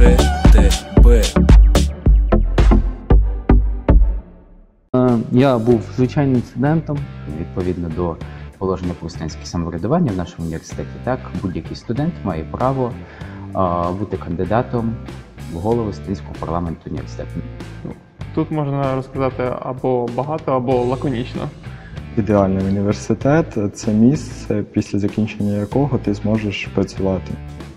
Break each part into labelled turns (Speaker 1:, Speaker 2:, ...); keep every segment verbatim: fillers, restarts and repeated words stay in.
Speaker 1: три Т Б.
Speaker 2: Я був звичайним студентом. Відповідно до положення про студентське самоврядування в нашому університеті, так, будь-який студент має право а, бути кандидатом в голову студентського парламенту університету.
Speaker 3: Тут можна розказати або багато, або лаконічно.
Speaker 4: Ідеальний університет – це місце, після закінчення якого ти зможеш працювати.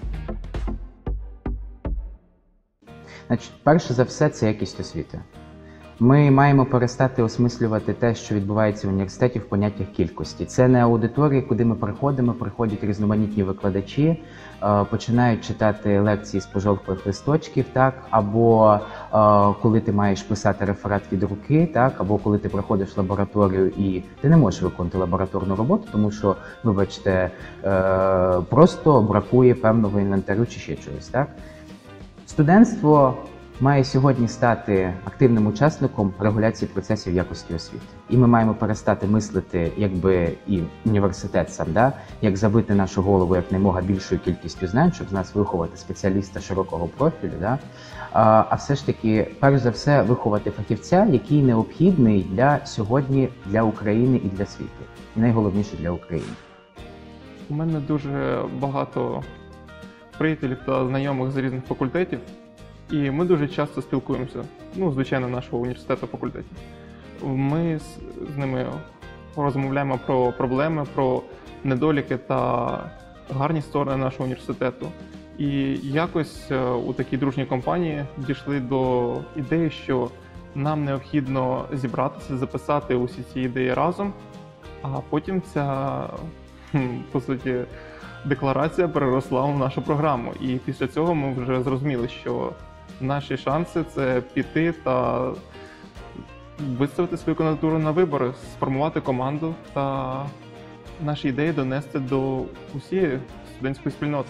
Speaker 2: Значить, перше за все, це якість освіти. Ми маємо перестати осмислювати те, що відбувається в університеті в поняттях кількості. Це не аудиторія, куди ми приходимо, приходять різноманітні викладачі, починають читати лекції з пожовклих листочків, так, або коли ти маєш писати реферат від руки, так, або коли ти приходиш в лабораторію і ти не можеш виконати лабораторну роботу, тому що, вибачте, просто бракує певного інвентарю чи ще чогось. Так. Студентство має сьогодні стати активним учасником регуляції процесів якості освіти. І ми маємо перестати мислити, якби і університет сам, да, як забити нашу голову якнаймога більшою кількістю знань, щоб з нас виховати спеціаліста широкого профілю, да, а, а все ж таки, перш за все, виховати фахівця, який необхідний для сьогодні для України і для світу. І найголовніше для України.
Speaker 3: У мене дуже багато приятелів та знайомих з різних факультетів. І ми дуже часто спілкуємося, ну, звичайно, нашого університету факультетів. Ми з, з ними розмовляємо про проблеми, про недоліки та гарні сторони нашого університету. І якось у такій дружній компанії дійшли до ідеї, що нам необхідно зібратися, записати усі ці ідеї разом, а потім ця, по суті, декларація переросла в нашу програму. І після цього ми вже зрозуміли, що наші шанси – це піти та виставити свою кандидатуру на вибори, сформувати команду та наші ідеї донести до усієї студентської спільноти.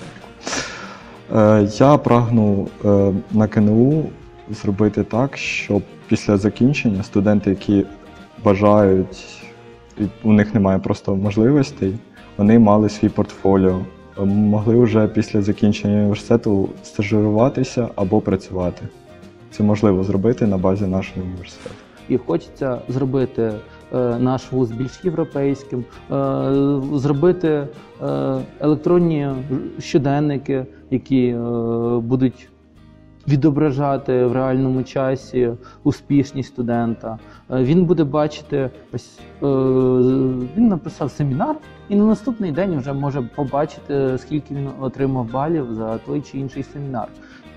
Speaker 4: Я прагну на ка ен у зробити так, щоб після закінчення студенти, які бажають, у них немає просто можливостей, вони мали свій портфоліо, могли вже після закінчення університету стажируватися або працювати. Це можливо зробити на базі нашого університету.
Speaker 2: І хочеться зробити е, наш вуз більш європейським, е, зробити е, електронні щоденники, які е, будуть відображати в реальному часі успішність студента. Він буде бачити, ось е, він написав семінар, і на наступний день вже може побачити, скільки він отримав балів за той чи інший семінар.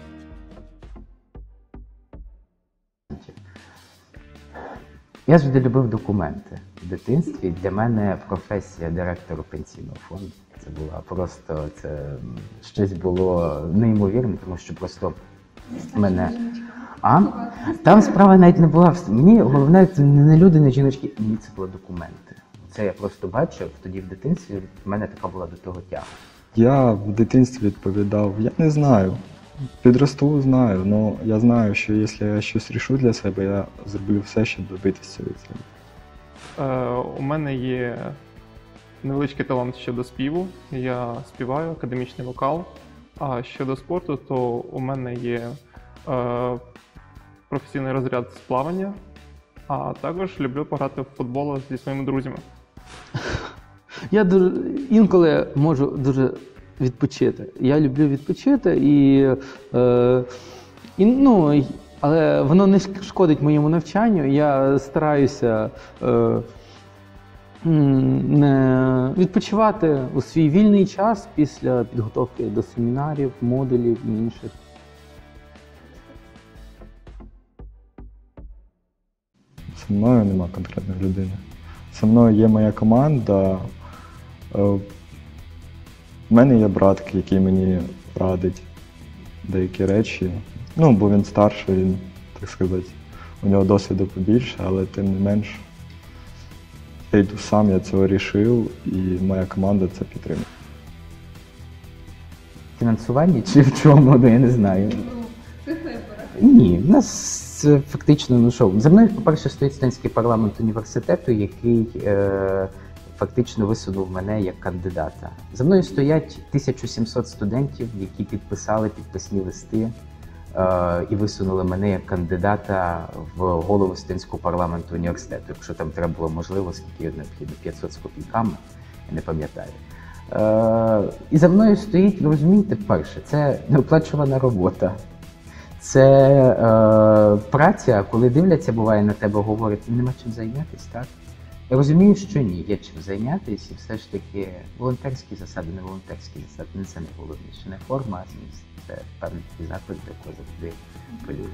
Speaker 2: Я завжди любив документи в дитинстві. Для мене професія директора пенсійного фонду це була просто, це щось було неймовірне, тому що просто мене. А? Там справа навіть не була. Мені головне, це не люди, не жіночки, мені це були документи. Це я просто бачив, тоді в дитинстві в мене така була до того тяга.
Speaker 4: Я в дитинстві відповідав, я не знаю. Підросту знаю, але я знаю, що якщо я щось рішу для себе, я зроблю все, щоб добитися від себе.
Speaker 3: Е, у мене є невеличкий талант щодо співу. Я співаю, академічний вокал. А щодо спорту, то у мене є е, професійний розряд з плавання, а також люблю пограти в футбол зі своїми друзями.
Speaker 2: Я дуже, інколи можу дуже відпочити. Я люблю відпочити, і, е, і, ну, але воно не шкодить моєму навчанню. Я стараюся е, не відпочивати у свій вільний час після підготовки до семінарів, модулів і інших.
Speaker 4: Зі мною нема конкретної людини. Зі мною є моя команда. У мене є брат, який мені радить деякі речі. Ну, бо він старший, він, так сказати, у нього досвіду побільше, але тим не менш, я йду сам, я цього рішив, і моя команда це підтримує.
Speaker 2: Фінансуванні чи в чому, ну, я не знаю. Ні, в нас фактично, ну що, за мною, по-перше, стоїть студентський парламент університету, який е, фактично висунув мене як кандидата. За мною стоять тисяча сімсот студентів, які підписали підписні листи е, і висунули мене як кандидата в голову студентського парламенту університету. Якщо там треба було можливо, скільки необхідно, п'ятсот з копійками, я не пам'ятаю. Е, і за мною стоїть, ви розумієте, перше, це неоплачувана робота. Це е, праця, коли дивляться, буває на тебе, говорять, нема чим зайнятися, так? Я розумію, що ні, є чим зайнятися, і все ж таки волонтерські засади, не волонтерські засади, не це найголовніше. Не форма, а зміст. Це певний такий заклик, до якого завжди полюю.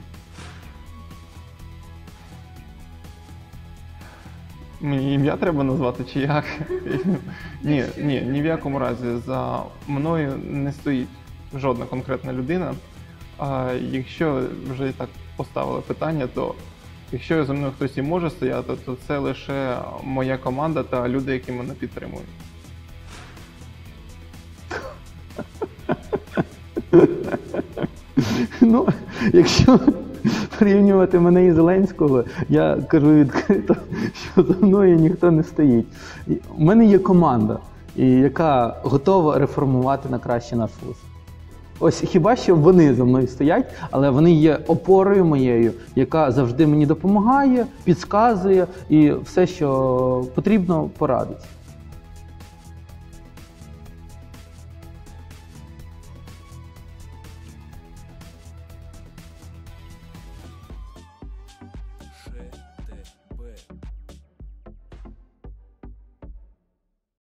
Speaker 3: Мені ім'я треба назвати чи як? Ні, ні, ні в якому разі. За мною не стоїть жодна конкретна людина. А якщо вже і так поставили питання, то якщо за мною хтось і може стояти, то це лише моя команда та люди, які мене підтримують.
Speaker 1: Ну, якщо порівнювати мене і Зеленського, я кажу відкрито, що за мною ніхто не стоїть. І у мене є команда, і яка готова реформувати на краще наш вуз. Ось хіба що вони за мною стоять, але вони є опорою моєю, яка завжди мені допомагає, підказує і все, що потрібно, порадить.